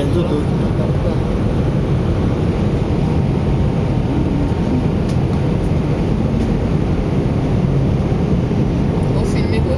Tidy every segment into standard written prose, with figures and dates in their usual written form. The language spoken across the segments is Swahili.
mezzu tu. O filmiku?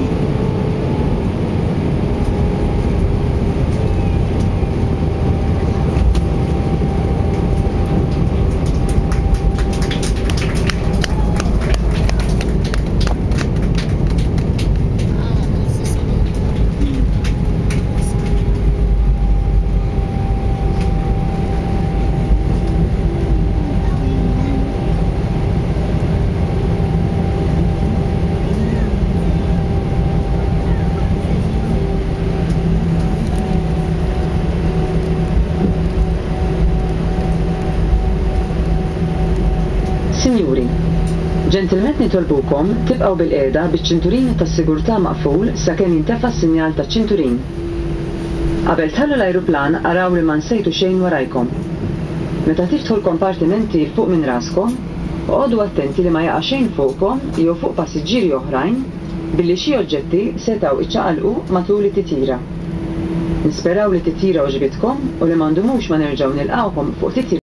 Sinjuri, ġentilment nitolbukom tibqgħu bil-qiegħda biċ-ċinturin tas-sigurtà maqful sakemm jintefa' s-sinjal taċ-ċinturin. Qabel tħallu l-ajruplan araw li ma nsejtu xejn warajkom. Meta tiftħu l-kompartimenti fuq minn raskom, oqgħodu attenti li ma jaqa' xejn fuqkom jew fuq passiġġieri oħrajn billi xi oġġetti setgħu iċċaqalqu matul it-titjira. Nisperaw li t-titjira oġbitkom u li m'għandumux ma nerġgħu nilqgħukom fuq titjira